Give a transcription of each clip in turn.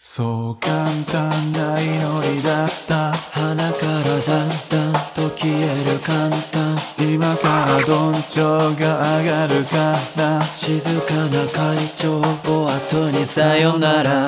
そう簡単な祈りだった。 鼻からだんだんと消える簡単。 今からどんちょうが上がるから静かな会長を後にさよなら。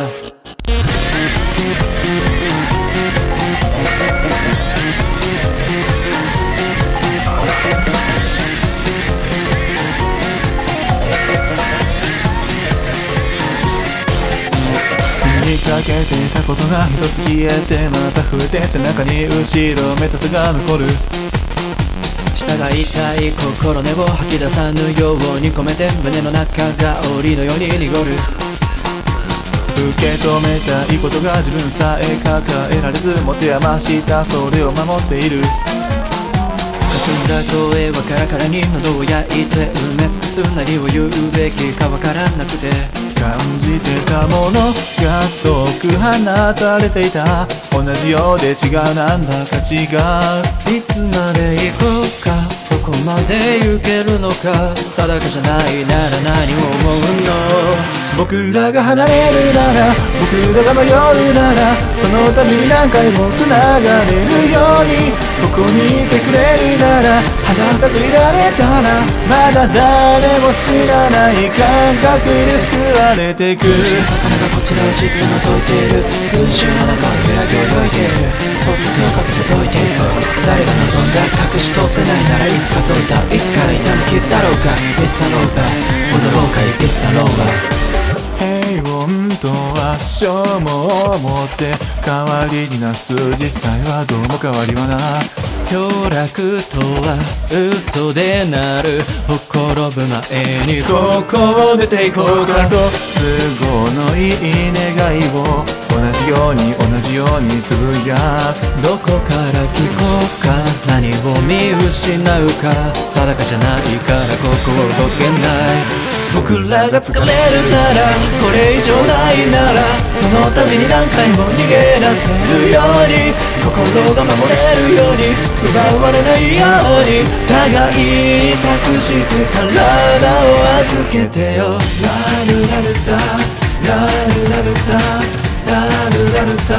見かけてたことが一つ消えてまた増えて背中に後ろめたさが残る。 舌が痛い心根を吐き出さぬように込めて胸の中が檻のように濁る。 受け止めたいことが自分さえ抱えられず持て余したそれを守っている。 霞んだ声はカラカラに喉を焼いて埋め尽くす。何を言うべきかわからなくて感じてたものが遠く放たれていた。同じようで違うなんだか違う。 いつまで行こうかどこまで行けるのか定かじゃないなら何を思うの。 僕らが離れるなら僕らが迷うならそのために何回も繋がれるようにここにいてくれるなら離さずいられたらまだ誰も知らない感覚で救われてく。 魚がこちらをじっと覗いている。群衆の中を揺らぎ泳いでいる。そっと手をかけて解いていく。誰が望んだ隠し通せないならいつか解いた。いつから痛むキスだろうかミスだろうか踊ろうかイスだろうが。 平穏とはしょうも思って代わりになす実際はどうも変わりはな。 凋落とは嘘でなる。ほころぶ前にここを出ていこうかと都合のいい願いを同じようにつぶやく。 どこから聞こうか何を見失うか定かじゃないからここを動けない。僕らが疲れるならこれ以上ないならそのために何回も逃げ出せるように心が守れるように奪われないように互いに託して体を預けてよ。ラルラルタラルラルタラルラルタ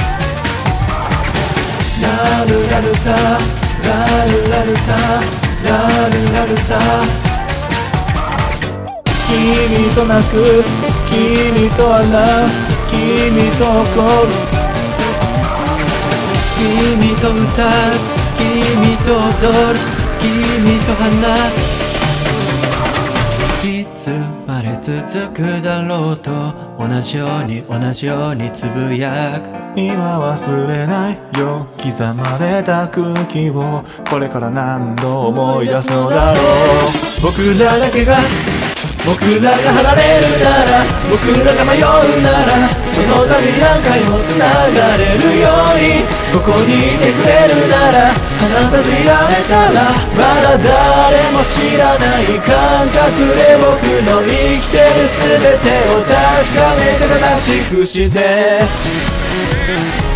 ラルラルタラルラルタラルラルタ。 君と泣く君と笑う君と怒る君と歌う君と踊る君と話す。いつまで続くだろうと同じようにつぶやく。 今忘れないよ刻まれた空気をこれから何度思い出すのだろう。僕らが離れるなら僕らが迷うならそのために何回も繋がれるようにここにいてくれるなら離さずいられたらまだ誰も知らない感覚で僕の生きてる全てを確かめて正しくして